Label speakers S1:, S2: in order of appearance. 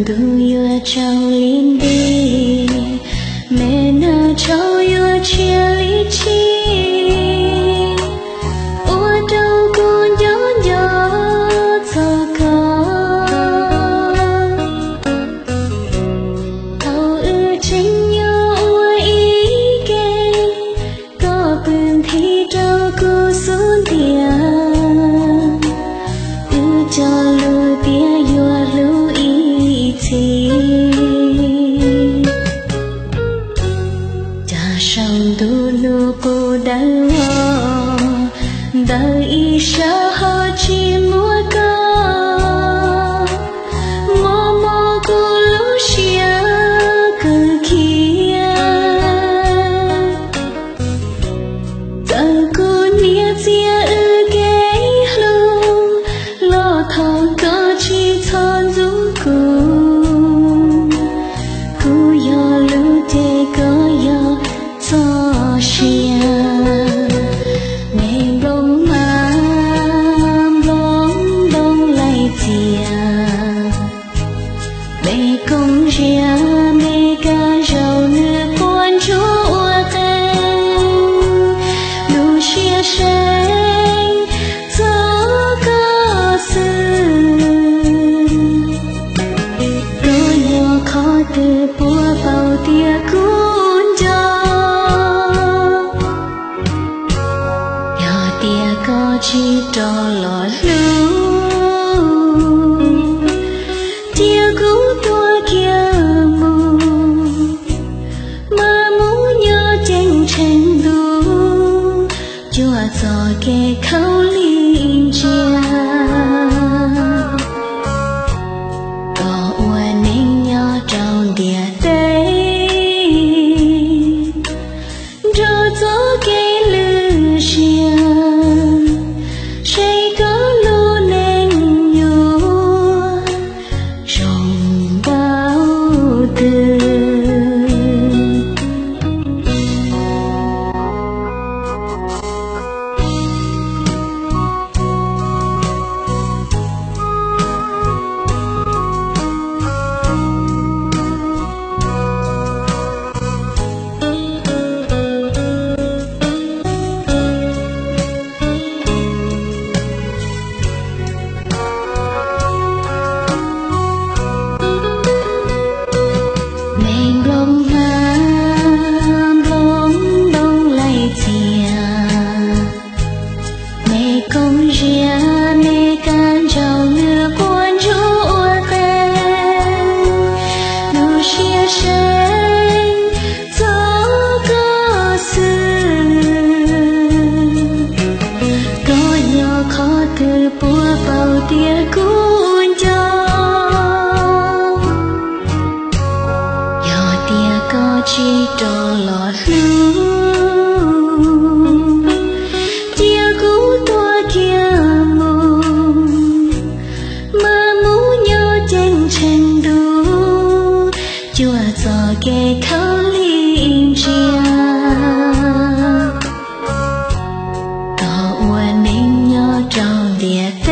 S1: du yêu trong linh đi mẹ na trao yêu chia lý chi ua đâu cũng nhớ nhớ cho con thâu ư chính nhớ ua ý kê có bừng thì đâu cũng xuống tiền ư cho lùi bia yêu lùi ý thì sang du lu cô đau đau ý sa ho chi mua ca mò mò cô lu xia cơ kia ta cô nia chia ư ghé lu lo thong có chi thon du cô yo lu te có yo so xia ngày bông bông lại chia mẹ công ria mẹ ca rau nước quan chúa tên lu xia sen gió có sự đôi nhỏ khó từ bùa bao tia cuốn cho có chi trò lọ lưu tia cú tua kia mù mà muốn nhớ chân chân đu chua gió kê khâu linh chia có ua nên nhớ trong địa tây rồi gió kê lư chia say có lu nên nhua rồng bao từ công ria mẹ can trao nước quan chúa tên lu xia sen gió có sự có nhỏ khó từ bùa bao tia cuốn cho nhỏ tia có chi trò lọ lưu chua gió kê khâu linh chia có ua nên nhớ trong địa